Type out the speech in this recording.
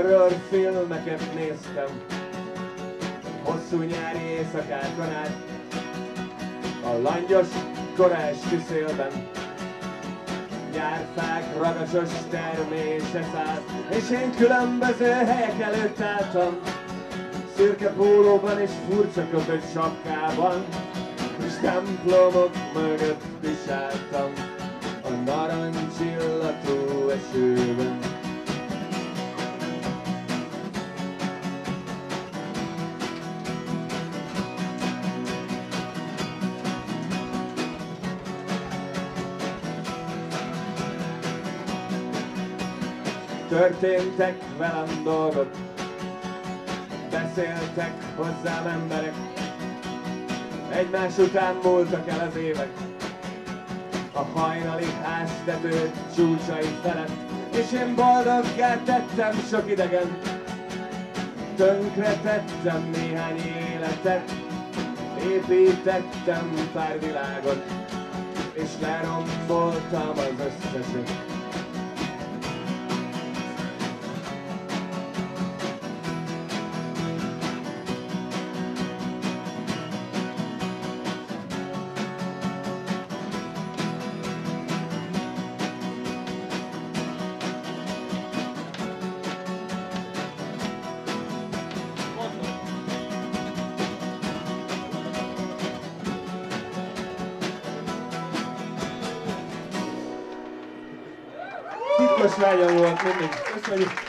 horror filmeket néztem, hosszú nyári éjszakákon át, a langyos koraesti szélben. Nyárfák ragasos termése szállt, és én különböző helyek előtt álltam, szürke pólóban és furcsa kötött sapkában, és templomok mögött is álltam a narancsillató esőben. Történtek velem dolgok, beszéltek hozzám emberek, egymás után múltak el az évek, a hajnali háztető csúcsai felett, és én boldoggá tettem sok idegen, tönkre tettem néhány életet, építettem pár világot, és leromboltam az összeset. Titkos vágyam volt mindig. Köszönjük!